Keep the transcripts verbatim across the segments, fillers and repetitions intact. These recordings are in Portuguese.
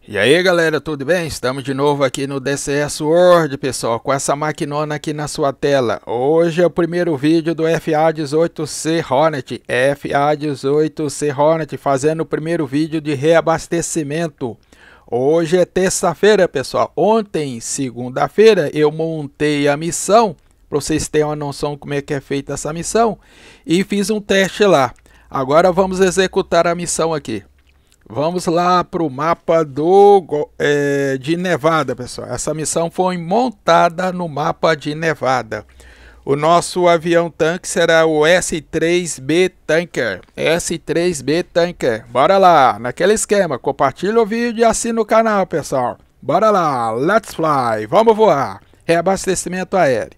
E aí galera, tudo bem? Estamos de novo aqui no D C S World, pessoal, com essa maquinona aqui na sua tela. Hoje é o primeiro vídeo do F A dezoito C Hornet, F A dezoito C Hornet, fazendo o primeiro vídeo de reabastecimento. Hoje é terça-feira, pessoal. Ontem, segunda-feira, eu montei a missão, para vocês terem uma noção como é que é feita essa missão, e fiz um teste lá. Agora vamos executar a missão aqui. Vamos lá para o mapa do, é, de Nevada, pessoal. Essa missão foi montada no mapa de Nevada. O nosso avião tanque será o S três B Tanker. S três B Tanker. Bora lá, naquele esquema. Compartilha o vídeo e assina o canal, pessoal. Bora lá, let's fly. Vamos voar. Reabastecimento aéreo.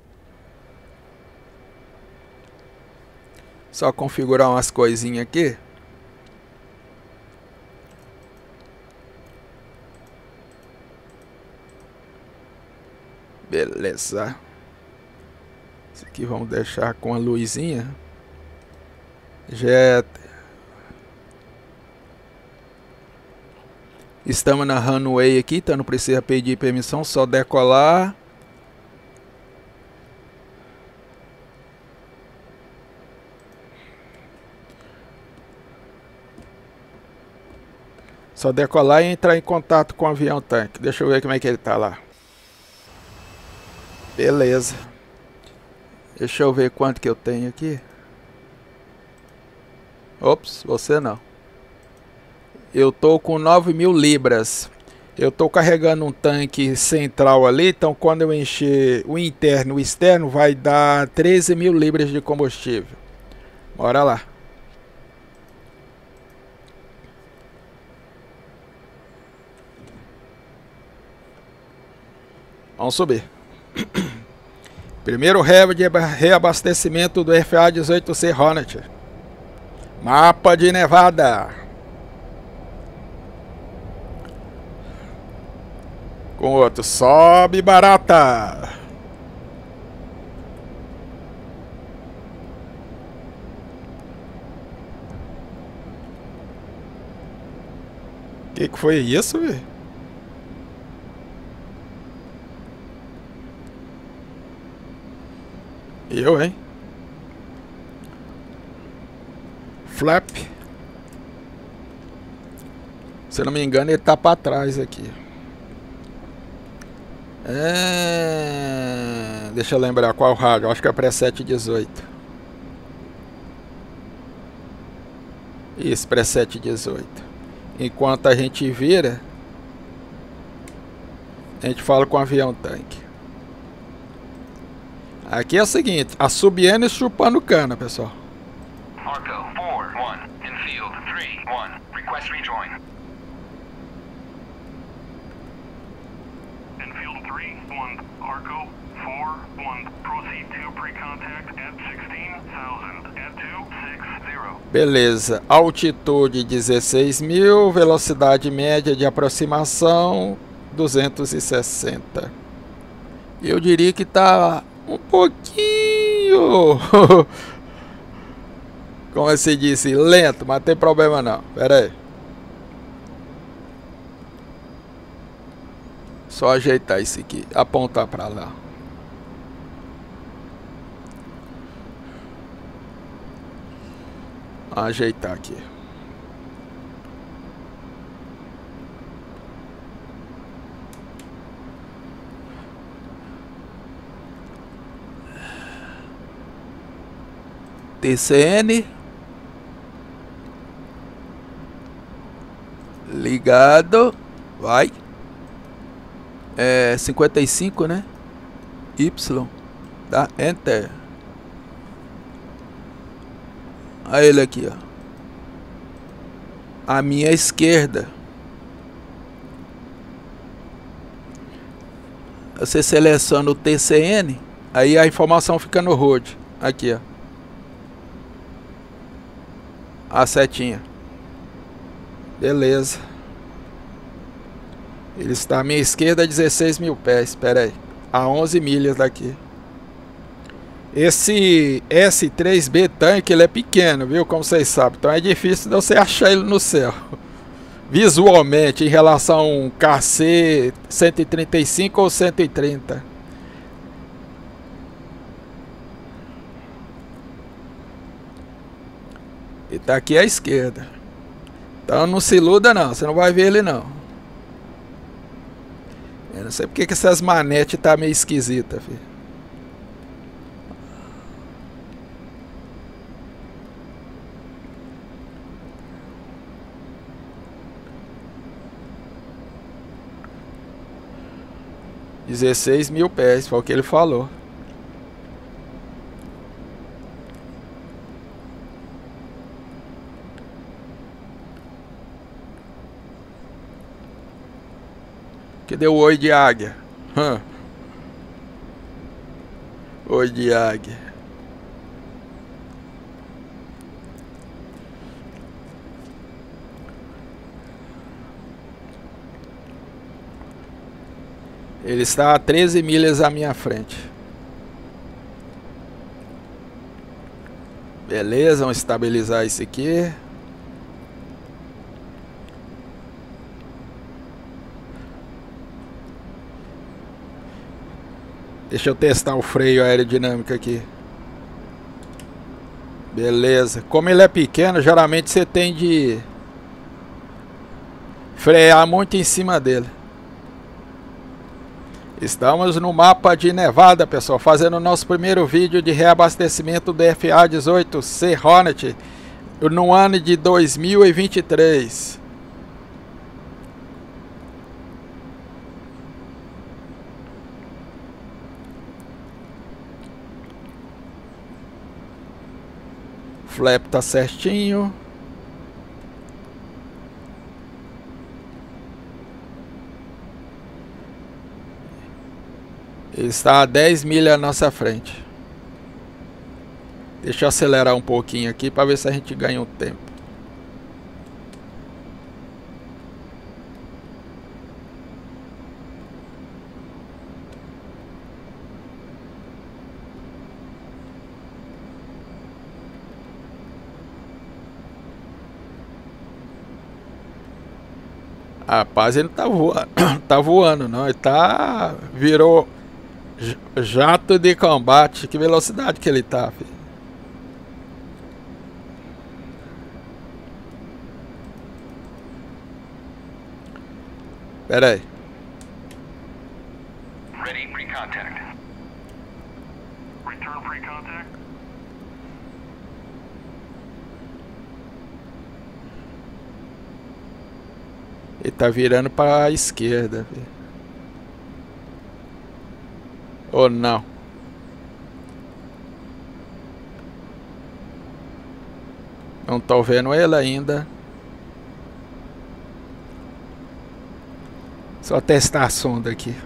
Só configurar umas coisinhas aqui. Beleza. Esse aqui vamos deixar com a luzinha. Jet. Estamos na runway aqui, então não precisa pedir permissão, só decolar. Só decolar e entrar em contato com o avião tanque. Deixa eu ver como é que ele tá lá. Beleza. Deixa eu ver quanto que eu tenho aqui. Ops, você não. Eu tô com nove mil libras. Eu tô carregando um tanque central ali, então quando eu encher o interno e o externo vai dar treze mil libras de combustível. Bora lá. Vamos subir. Primeiro reabastecimento do F A dezoito C Hornet. Mapa de Nevada. Com outro. Sobe barata. Que que foi isso, velho? Eu, hein? Flap. Se eu não me engano, ele tá para trás aqui. É... Deixa eu lembrar qual rádio. Acho que é para sete dezoito. Isso, para sete dezoito. Enquanto a gente vira, a gente fala com o avião tanque. Aqui é o seguinte, assobiando e chupando cana, pessoal. Arco quatro um, infield três um, request rejoin. Infield três um, Arco quatro um, proceed to pre-contact at sixteen thousand, at two sixty. Beleza, altitude dezesseis mil, velocidade média de aproximação duzentos e sessenta. Eu diria que tá um pouquinho, como se disse, lento, mas não tem problema não. Pera aí. Só ajeitar isso aqui, apontar para lá. Ajeitar aqui. T C N ligado, vai, é cinquenta e cinco, né? Y, tá? Enter. Aí ele aqui, ó, à minha esquerda. Você seleciona o T C N, aí a informação fica no road, aqui, ó. A setinha. Beleza. Ele está à minha esquerda a dezesseis mil pés. Espera aí. A onze milhas daqui. Esse S três B Tank, ele é pequeno, viu? Como vocês sabem. Então é difícil de você achar ele no céu. visualmente em relação a um K C cento e trinta e cinco ou cento e trinta. E tá aqui à esquerda. Então não se iluda não, você não vai ver ele não. Eu não sei porque que essas manetes tá meio esquisita, filho. dezesseis mil pés, foi o que ele falou. Que deu oi de águia. Hum. Oi de águia. Ele está a treze milhas à minha frente. Beleza, vamos estabilizar isso aqui. Deixa eu testar o freio aerodinâmico aqui. Beleza. Como ele é pequeno, geralmente você tem de frear muito em cima dele. Estamos no mapa de Nevada, pessoal, fazendo o nosso primeiro vídeo de reabastecimento do F A dezoito C Hornet no ano de dois mil e vinte e três. Flap tá certinho. Ele está a dez milhas à nossa frente. Deixa eu acelerar um pouquinho aqui para ver se a gente ganha um tempo. Rapaz, ele não tá voando, tá voando não, ele tá, virou jato de combate. Que velocidade que ele tá, filho. Pera aí. Ready, pre-contact. Return pre-contact. Ele tá virando para a esquerda, filho. Ou não? Não tô vendo ele ainda. Só testar a sonda aqui.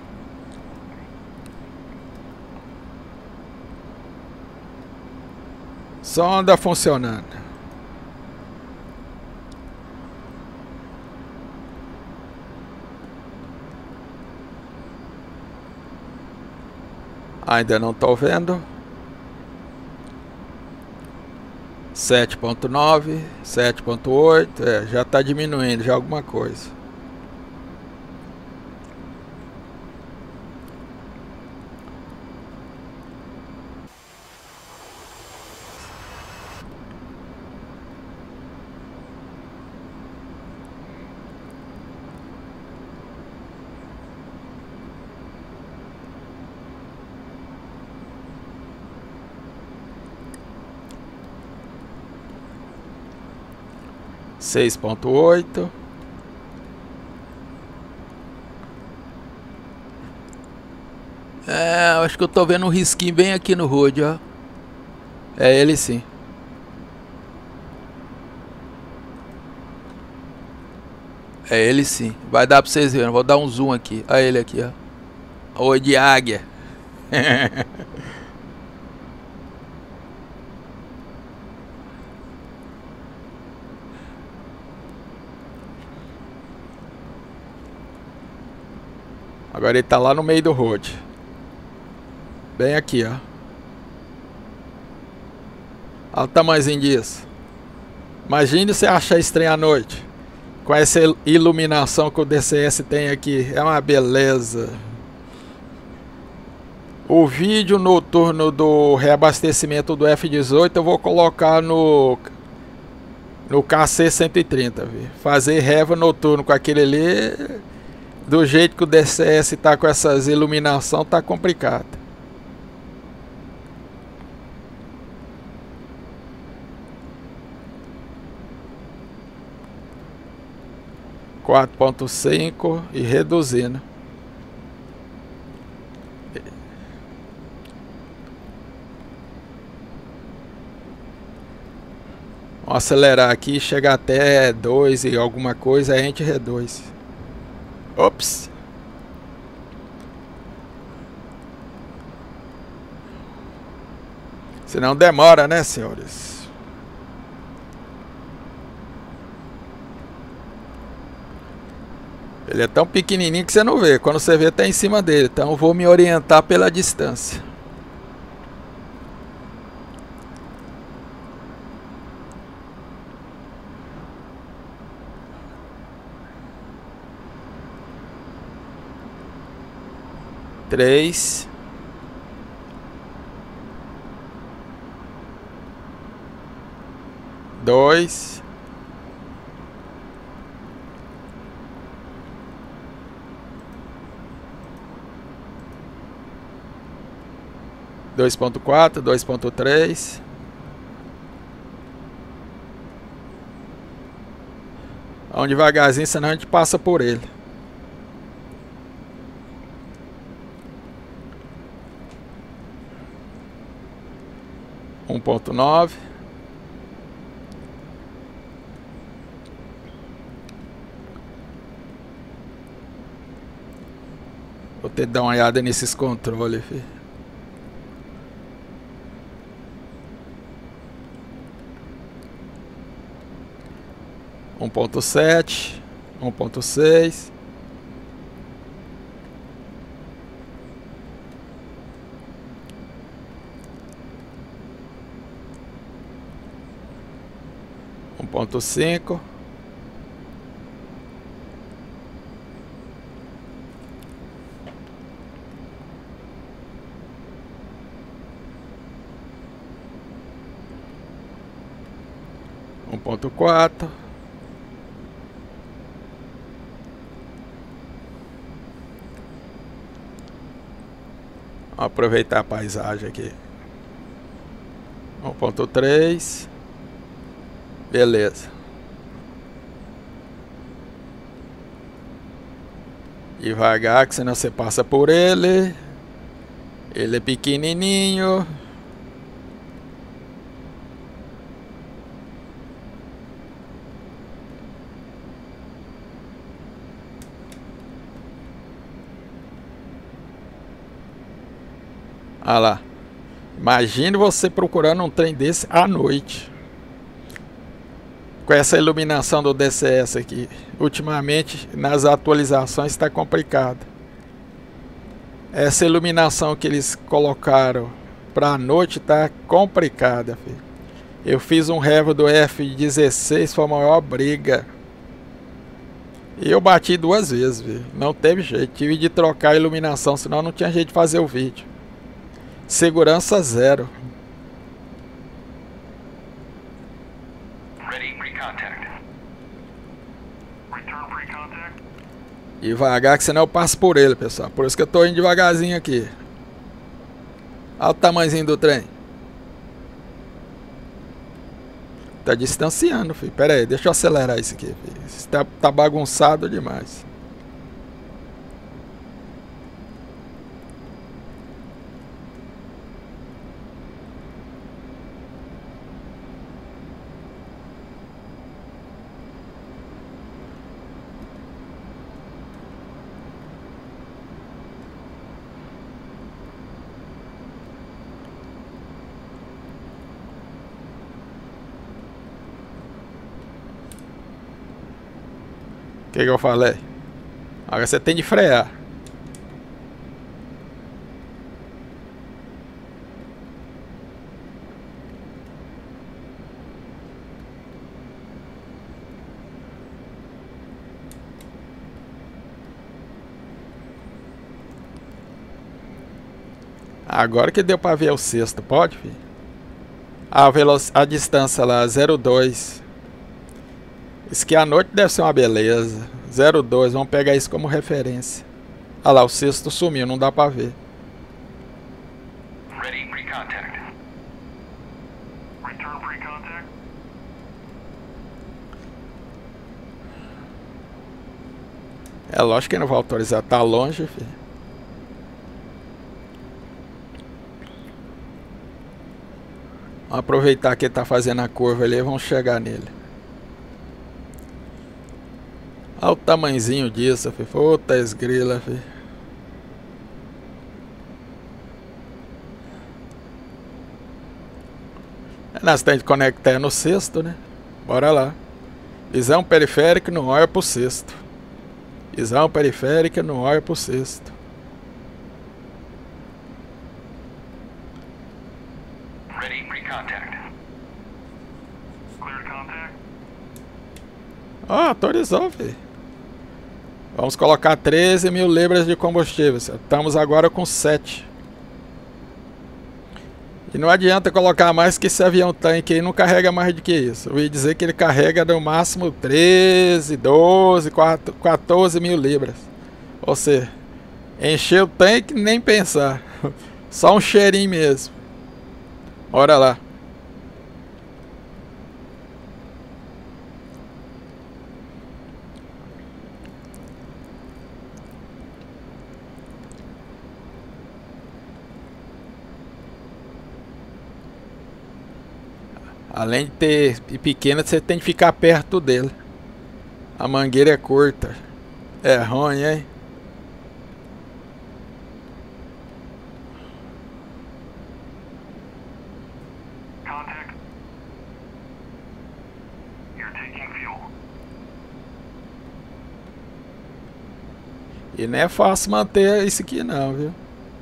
Sonda funcionando. Ainda não estou vendo. sete ponto nove, sete ponto oito, é, já está diminuindo já alguma coisa. seis ponto oito. É, acho que eu tô vendo um risquinho bem aqui no road, ó. É ele sim. É ele sim. Vai dar pra vocês verem. Vou dar um zoom aqui. Olha ele aqui, ó. Oi de águia. Agora ele tá lá no meio do road. Bem aqui, ó. Olha o tamanhozinho disso. Imagine você achar estranho à noite. Com essa iluminação que o D C S tem aqui, é uma beleza. O vídeo noturno do reabastecimento do F dezoito eu vou colocar no no K C cento e trinta, viu? Fazer reva noturno com aquele ali, do jeito que o D C S tá com essas iluminação, tá complicado. quatro ponto cinco e reduzindo. Vamos acelerar aqui, chegar até dois e alguma coisa, aí a gente reduz. Ops! Senão demora, né, senhores? Ele é tão pequenininho que você não vê. Quando você vê, tá em cima dele. Então eu vou me orientar pela distância. Três. Dois. Dois ponto quatro, dois ponto três. Vamos devagarzinho, senão a gente passa por ele. Um ponto nove. Vou ter que dar uma olhada nesses controles, filho. um ponto sete, um ponto seis. um ponto cinco. um ponto quatro. Vamos aproveitar a paisagem aqui. um ponto três. Beleza. Devagar, que senão você passa por ele. Ele é pequenininho. Olha lá. Imagine você procurando um trem desse à noite. Com essa iluminação do D C S aqui. Ultimamente, nas atualizações, está complicado. Essa iluminação que eles colocaram para a noite está complicada, filho. Eu fiz um revo do F dezesseis, foi a maior briga. E eu bati duas vezes, viu? Não teve jeito. Tive de trocar a iluminação, senão não tinha jeito de fazer o vídeo. Segurança zero. Ready, pre-contact. Return pre-contact. Devagar, que senão eu passo por ele, pessoal. Por isso que eu tô indo devagarzinho aqui. Olha o tamanhozinho do trem. Tá distanciando, filho. Pera aí, deixa eu acelerar isso aqui, filho. Isso tá, tá bagunçado demais. O que que eu falei? Agora você tem de frear. Agora que deu pra ver o sexto, pode, filho? A, veloc... a distância lá, zero dois. Isso que à noite deve ser uma beleza. zero dois, vamos pegar isso como referência. Olha lá, o sexto sumiu, não dá pra ver. Ready, pre-contact. Return pre-contact. É lógico que não vai autorizar, tá longe, filho. Vamos aproveitar que ele tá fazendo a curva ali e vamos chegar nele. Olha o tamanhozinho disso, filho. Puta esgrila, filho. Nós temos que conectar no sexto, né? Bora lá. Visão periférica no olho pro sexto. Visão periférica no olho pro sexto. Ready, pre-contact. Clear contact. Ó, oh, autorizou, filho. Vamos colocar treze mil libras de combustível. Estamos agora com sete. E não adianta colocar mais que esse avião tanque aí não carrega mais do que isso. Eu ia dizer que ele carrega no máximo treze, doze, quatorze mil libras. Ou seja, encher o tanque nem pensar. Só um cheirinho mesmo. Bora lá. Além de ter pequena, você tem que ficar perto dele. A mangueira é curta. É ruim, hein? Contact. You're taking fuel. E não é fácil manter isso aqui não, viu?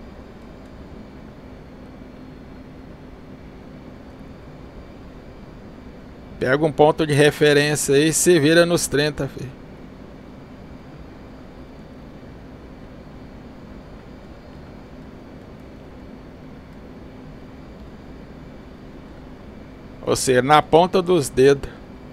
Pega um ponto de referência aí e se vira nos trinta, filho. Ou seja, na ponta dos dedos.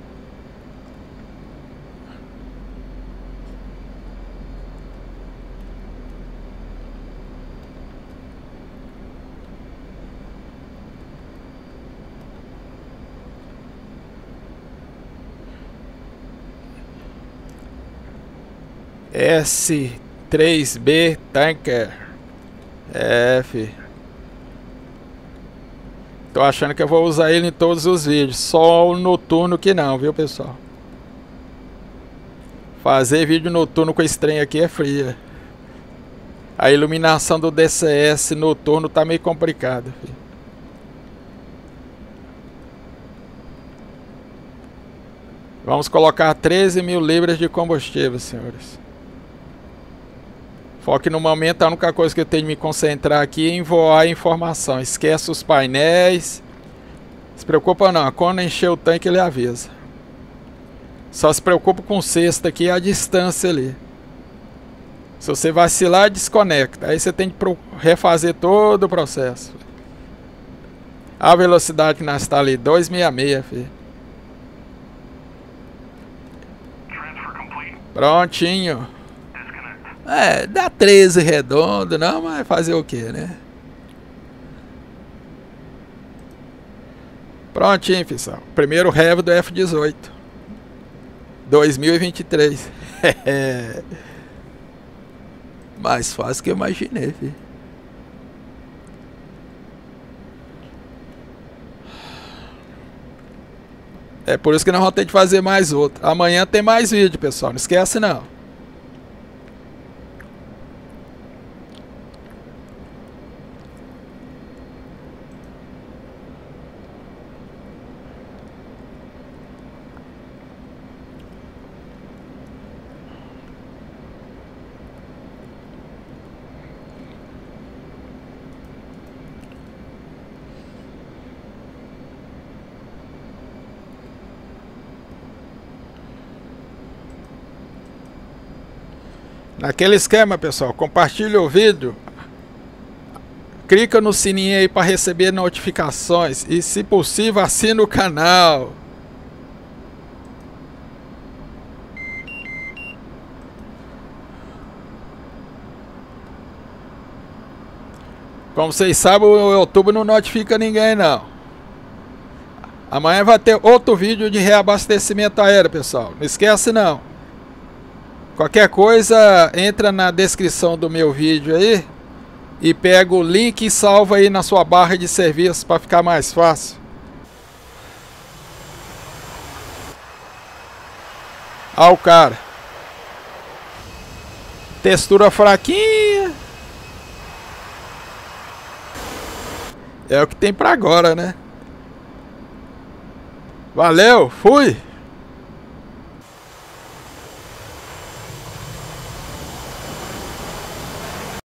S três B Tanker. F. Tô achando que eu vou usar ele em todos os vídeos. Só o noturno que não, viu, pessoal? Fazer vídeo noturno com esse trem aqui é fria. A iluminação do D C S noturno tá meio complicada, filho. Vamos colocar treze mil libras de combustível, senhores. Foque no momento, a única coisa que eu tenho de me concentrar aqui é em voar a informação. Esquece os painéis. Se preocupa não, quando encher o tanque ele avisa. Só se preocupa com o sexto aqui, a distância ali. Se você vacilar, desconecta. Aí você tem que refazer todo o processo. A velocidade que nós está ali, duzentos e sessenta e seis, filho. Prontinho. É, dá treze redondo, não, mas fazer o que, né? Prontinho, pessoal. Primeiro rev do F dezoito. dois mil e vinte e três. Mais fácil que eu imaginei, filho. É por isso que nós vamos ter de fazer mais outro. Amanhã tem mais vídeo, pessoal. Não esquece, não. Naquele esquema, pessoal, compartilhe o vídeo, clica no sininho aí para receber notificações e, se possível, assina o canal. Como vocês sabem, o YouTube não notifica ninguém, não. Amanhã vai ter outro vídeo de reabastecimento aéreo, pessoal. Não esquece, não. Qualquer coisa, entra na descrição do meu vídeo aí e pega o link e salva aí na sua barra de serviço para ficar mais fácil. Olha o cara. Textura fraquinha. É o que tem para agora, né? Valeu, fui!